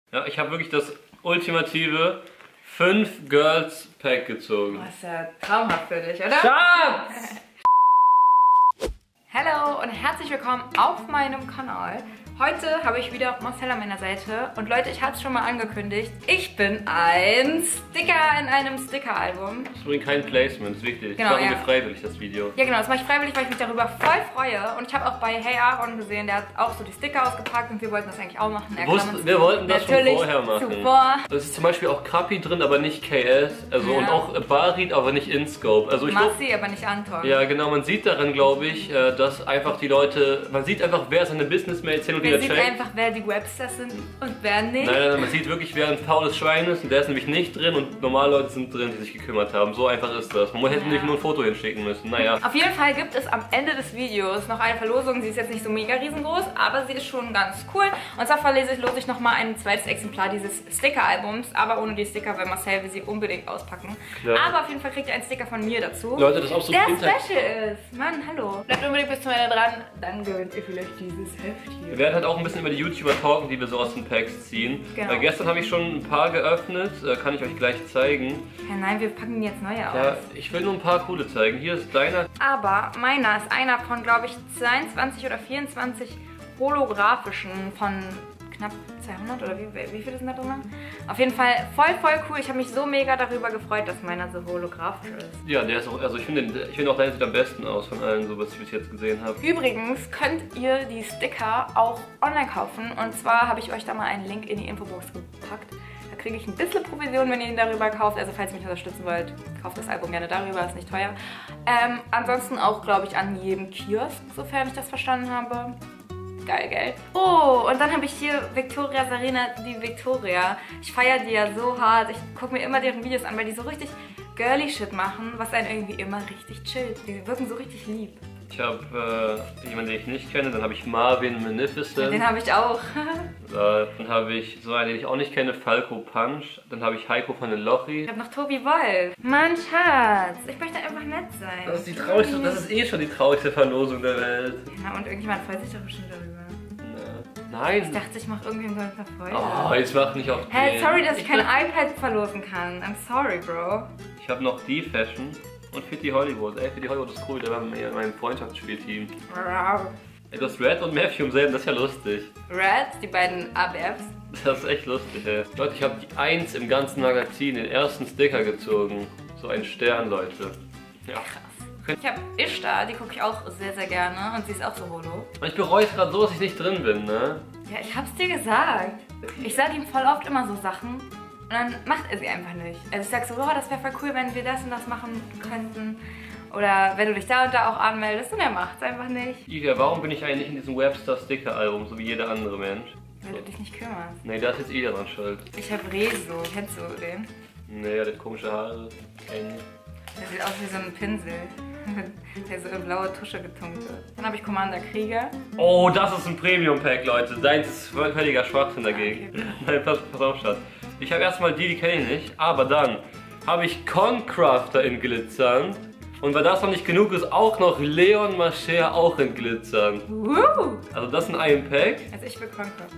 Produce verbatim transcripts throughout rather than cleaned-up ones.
Ja, ich habe wirklich das ultimative fünf Girls Pack gezogen. Das ist ja traumhaft für dich, oder? Schatz! Hallo und herzlich willkommen auf meinem Kanal. Heute habe ich wieder Marcel an meiner Seite und Leute, ich habe es schon mal angekündigt, ich bin ein Sticker in einem Sticker-Album. Das ist übrigens kein Placement, ist wichtig. Genau, das machen ja. wir freiwillig, das Video. Ja genau, das mache ich freiwillig, weil ich mich darüber voll freue. Und ich habe auch bei Hey Aaron gesehen, der hat auch so die Sticker ausgepackt und wir wollten das eigentlich auch machen. Er Wussten, wir wollten das schon vorher machen. Zuvor. Es ist zum Beispiel auch Krapi drin, aber nicht K S. Also Ja. und auch Barit, aber nicht InScope. Also ich glaub, Massi, aber nicht Anton. ja genau, man sieht daran, glaube ich, dass einfach die Leute, man sieht einfach, wer seine Business-Mails hin und wieder Man sieht checkt. einfach, wer die Websters sind und wer nicht. Nein, nein, man sieht wirklich, wer ein faules Schwein ist und der ist nämlich nicht drin und normale Leute sind drin, die sich gekümmert haben. So einfach ist das. Man hätte Ja. nicht nur ein Foto hinschicken müssen. Naja. Auf jeden Fall gibt es am Ende des Videos noch eine Verlosung. Sie ist jetzt nicht so mega riesengroß, aber sie ist schon ganz cool. Und zwar verlose ich, lose ich nochmal ein zweites Exemplar dieses Sticker-Albums, aber ohne die Sticker, weil Marcel will sie unbedingt auspacken. Klar. Aber auf jeden Fall kriegt ihr einen Sticker von mir dazu. Leute, das ist auch so der Inter- special ist. Mann, hallo. Bleibt unbedingt bis zum Ende dran, dann gewinnt ihr vielleicht dieses Heft hier. Wir werden halt auch ein bisschen über die YouTuber talken, die wir so aus den Packs ziehen. Genau. Äh, gestern habe ich schon ein paar geöffnet, äh, kann ich euch gleich zeigen. Ja, nein, wir packen jetzt neue aus. Ja, ich will nur ein paar coole zeigen. Hier ist deiner. Aber meiner ist einer von, glaube ich, zweiundzwanzig oder vierundzwanzig holographischen von knapp zweihundert oder wie, wie viele sind da drin? Auf jeden Fall voll, voll cool. Ich habe mich so mega darüber gefreut, dass meiner so holographisch ist. Ja, der ist auch, also ich finde, ich finde auch deiner sieht am besten aus von allen, so was ich bis jetzt gesehen habe. Übrigens könnt ihr die Sticker auch online kaufen. Und zwar habe ich euch da mal einen Link in die Infobox gepackt. Da kriege ich ein bisschen Provision, wenn ihr ihn darüber kauft. Also falls ihr mich unterstützen wollt, kauft das Album gerne darüber, ist nicht teuer. Ähm, ansonsten auch, glaube ich, an jedem Kiosk, sofern ich das verstanden habe. Geil, gell? Oh, und dann habe ich hier Victoria Sarina, die Victoria. Ich feiere die ja so hart. Ich gucke mir immer deren Videos an, weil die so richtig girly Shit machen, was einen irgendwie immer richtig chillt. Die wirken so richtig lieb. Ich habe äh, jemanden, den ich nicht kenne, dann habe ich Marvin Magnificent. Den habe ich auch. Äh, dann habe ich so einen, den ich auch nicht kenne, Falco Punch. Dann habe ich Heiko von den Lochi. Ich habe noch Tobi Wolf. Mann, Schatz, ich möchte einfach nett sein. Das ist die traurigste, das ist eh schon die traurigste Verlosung der Welt. Na, und irgendjemand freut sich doch bestimmt darüber. Nee. Nein. Ich dachte, ich mache irgendwie einen Golfer Freude. Oh, jetzt mach nicht auf Hey, den. sorry, dass ich kein bin- iPad verlosen kann. I'm sorry, Bro. Ich habe noch die Fashion und Fitty Hollywood. Ey, Fitty Hollywood ist cool, der war in meinem Freundschaftsspielteam. Ey, du hast Red und Matthew im selben, das ist ja lustig. Red, die beiden A B Fs. Das ist echt lustig, ey. Leute, ich habe die eins im ganzen Magazin, den ersten Sticker gezogen. So ein Stern, Leute. Ja. Krass. Ich habe Ishtar, die gucke ich auch sehr, sehr gerne. Und sie ist auch so holo. Und ich bereue es gerade so, dass ich nicht drin bin, ne? Ja, ich hab's dir gesagt. Ich sage ihm voll oft immer so Sachen. Und dann macht er sie einfach nicht. Also ich sag so, oh, das wäre voll cool, wenn wir das und das machen könnten. Oder wenn du dich da und da auch anmeldest. Und er macht's einfach nicht. Ivia, warum bin ich eigentlich in diesem Webster Sticker Album, so wie jeder andere Mensch? Weil du dich nicht kümmerst. Nee, da ist jetzt Ida dran schuld. Ich hab Rezo. Kennst du den? Nee, der hat komische Haare. Eng. Der sieht aus wie so ein Pinsel. Der so in blaue Tusche getunkt wird. Dann habe ich Commander Krieger. Oh, das ist ein Premium-Pack, Leute. Deins ist völliger Schwachsinn dagegen. Okay. Nein, pass, pass auf, Schatz. Ich habe erstmal die, die kenne ich nicht. Aber dann habe ich Concrafter in Glitzern. Und weil das noch nicht genug ist, auch noch Leon Mascher auch in Glitzern. Woo! Also das in einem Pack. Also ich will Concord.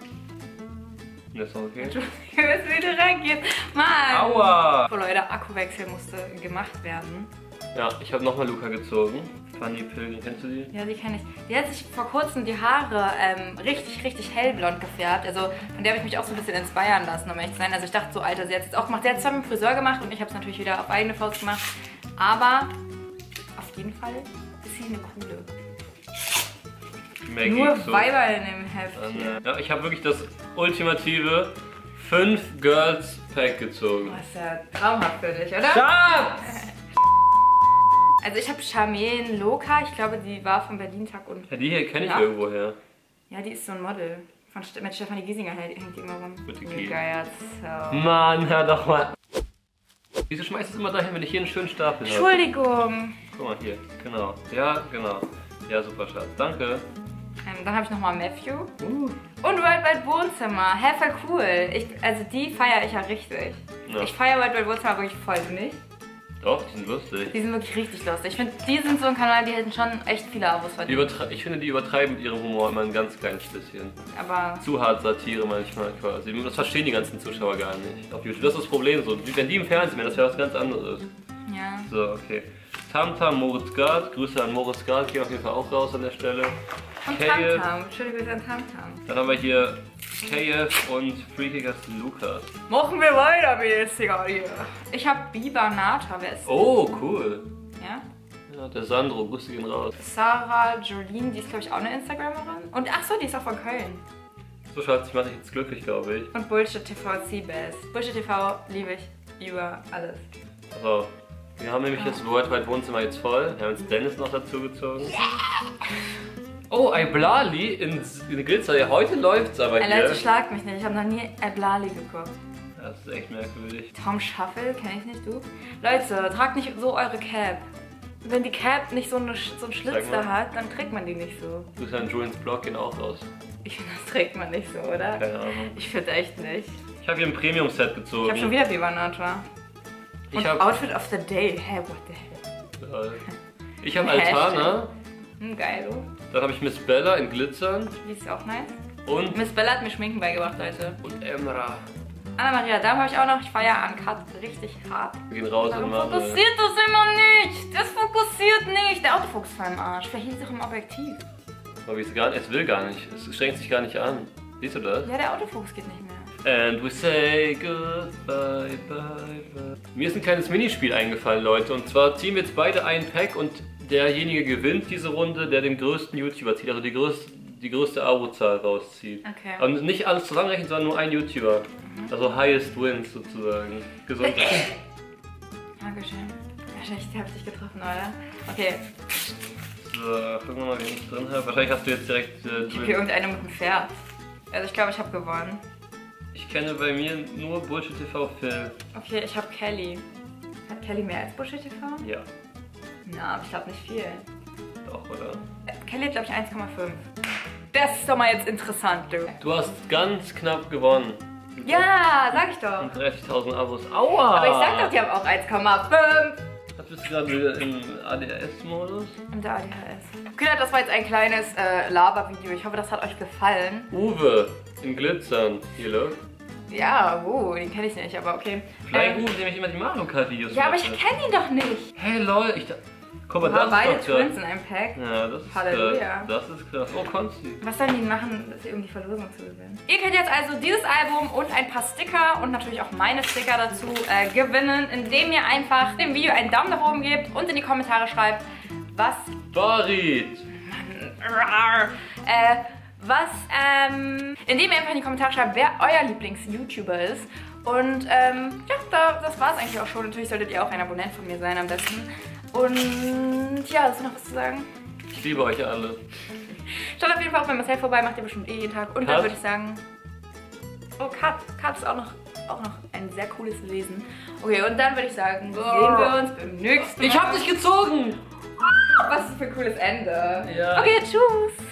Das ist okay. Du wirst wieder reingehen. Mann! Aua! Oh Leute, Akkuwechsel musste gemacht werden. Ja, ich habe nochmal Luca gezogen. Fanny Pilgrim, kennst du die? Ja, die kenne ich. Die hat sich vor kurzem die Haare ähm, richtig, richtig hellblond gefärbt. Also von der habe ich mich auch so ein bisschen inspirieren lassen, um ehrlich zu sein. Also ich dachte so, Alter, sie hat es jetzt auch gemacht. Sie hat es zwar mit dem Friseur gemacht und ich habe es natürlich wieder auf eigene Faust gemacht. Aber auf jeden Fall ist sie eine coole. Maggie, Nur so. Weiber in dem Heft Dann, hier. äh, ja, ich habe wirklich das ultimative fünf Girls Pack gezogen. Das ist ja traumhaft für dich, oder? Schatz! Also ich habe Charmaine Loka. Ich glaube, die war von Berlin Tag und... Ja, die hier kenne ich Ja? irgendwoher. Ja, die ist so ein Model. Von St mit Stefanie Giesinger hängt die immer rum. Bitte Mega, gehen. ja, so. Mann, hör doch mal. Wieso schmeißt du es immer dahin, wenn ich hier einen schönen Stapel habe? Entschuldigung. Guck mal hier, genau. Ja, genau. Ja, super, Schatz. Danke. Ähm, dann habe ich nochmal Matthew. Uh. Und Worldwide Wohnzimmer. Hä, voll cool. Ich, also die feiere ich ja richtig. Ja. Ich feiere Worldwide Wohnzimmer wirklich voll, nicht? Doch, die sind lustig. Die sind wirklich richtig lustig. Ich finde, die sind so ein Kanal, die hätten schon echt viele Abos verdient. Ich finde, die übertreiben mit ihrem Humor immer ein ganz kleines bisschen. Aber zu hart Satire manchmal quasi. Das verstehen die ganzen Zuschauer gar nicht auf YouTube. Das ist das Problem so. Wenn die im Fernsehen wären, das wäre was ganz anderes. ja. So, okay. Tamtam, Moritz Gard. Grüße an Moritz Gard, gehen auf jeden Fall auch raus an der Stelle. Und K F. Tamtam. Schöne Grüße an Tamtam. Dann haben wir hier K F und Freekickers Lukas. Machen wir weiter mit der Zigarre. Ich habe Biber Nata. Wer ist Oh, cool. Ja? Ja, der Sandro, Grüße gehen raus. Sarah Jolene, die ist glaube ich auch eine Instagramerin. Und ach so, die ist auch von Köln. So Schatz, ich mache dich jetzt glücklich, glaube ich. Und Bullshit T V Seabass. Bullshit T V liebe ich über alles. So, wir haben nämlich jetzt Worldwide Wohnzimmer jetzt voll. Wir haben jetzt Dennis noch dazu gezogen. Oh, Iblali in, in Glitzer. Ja, heute läuft's aber Ey, hier. Leute, schlagt mich nicht. Ich habe noch nie Iblali geguckt. Das ist echt merkwürdig. Tom Shuffle, kenne ich nicht, du? Leute, tragt nicht so eure Cap. Wenn die Cap nicht so, eine, so einen Schlitz Sag mal. da hat, dann trägt man die nicht so. Grüße an Julians Blog, gehen auch raus. Ich finde, das trägt man nicht so, oder? Keine Ahnung. Ich finde echt nicht. Ich habe hier ein Premium-Set gezogen. Ich habe schon wieder Biber Natra. Und Ich hab- Outfit of the Day. Hä, what the hell? Ich habe Hashtag. Altana. Hm, geil, du. Dann habe ich Miss Bella in Glitzern. Die ist auch nice. Und, Miss Bella hat mir Schminken beigebracht, Leute. und Emra. Anna-Maria Damm habe ich auch noch. Ich feiere an Cut richtig hart. Wir gehen raus Warum und machen. fokussiert das immer nicht? Das fokussiert nicht. Der Autofokus war im Arsch. Verhielt sich im Objektiv. Aber es, gar, es will gar nicht. Es strengt sich gar nicht an. Siehst du das? Ja, der Autofokus geht nicht mehr. And we say goodbye, bye, bye. Mir ist ein kleines Minispiel eingefallen, Leute. Und zwar ziehen wir jetzt beide ein Pack und derjenige gewinnt diese Runde, der den größten YouTuber zieht. Also die größte, die größte Abo-Zahl rauszieht. Okay. Und nicht alles zusammenrechnen, sondern nur ein YouTuber. Mhm. Also highest wins sozusagen. Gesundheit. Dankeschön. Ja, schlecht, hab ich dich getroffen, oder? Okay. So, gucken wir mal, wen ich drin habe. Wahrscheinlich hast du jetzt direkt. Äh, Ich habe hier irgendeine mit dem Pferd. Also ich glaube, ich habe gewonnen. ich kenne bei mir nur Bullshit T V Phil. Okay, ich habe Kelly. Hat Kelly mehr als Bullshit T V? Ja, Na, aber ich glaube nicht viel. doch, oder? Äh, Kelly hat, glaube ich, eins Komma fünf. Das ist doch mal jetzt interessant, du. Du hast ganz knapp gewonnen. Ja, sag ich doch. Und dreißigtausend Abos. Aua! Aber ich sag doch, die haben auch eins Komma fünf. Bist du gerade wieder im A D H S-Modus? Und der A D H S. Okay, das war jetzt ein kleines äh, Laber-Video. Ich hoffe, das hat euch gefallen. Uwe in Glitzern. Hier, look. Ja, uh, den kenne ich nicht, aber okay. Flying Ähm, Uwe, dem ich immer die Mario Kart-Videos ja, aber mache. ich kenne ihn doch nicht. Hey, lol. Ich da Guck mal, Wir haben beide das ist doch Twins krass. in einem Pack. Ja, das ist Halleluja. krass. Das ist krass. Oh, Konsti. Was sollen die machen, dass sie irgendwie Verlosung zu gewinnen? Ihr könnt jetzt also dieses Album und ein paar Sticker und natürlich auch meine Sticker dazu äh, gewinnen, indem ihr einfach dem Video einen Daumen nach oben gebt und in die Kommentare schreibt, was... Farid. Äh, was, ähm... Indem ihr einfach in die Kommentare schreibt, wer euer Lieblings-YouTuber ist. Und, ähm, ja, da, das war's eigentlich auch schon. Natürlich solltet ihr auch ein Abonnent von mir sein am besten. Und, ja, hast du noch was zu sagen? Ich liebe euch alle. Schaut auf jeden Fall auch bei Marcel vorbei, macht ihr bestimmt eh jeden Tag. Und Cut. dann würde ich sagen... Oh, Cut. Cut ist auch noch, auch noch ein sehr cooles Wesen. Okay, und dann würde ich sagen, sehen wir uns beim nächsten Mal. Ich hab dich gezogen! Was ist für ein cooles Ende. Ja. Okay, tschüss.